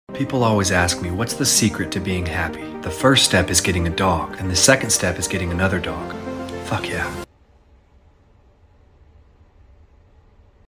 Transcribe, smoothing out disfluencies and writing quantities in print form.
People always ask me, what's the secret to being happy? The first step is getting a dog, and the second step is getting another dog. Fuck yeah.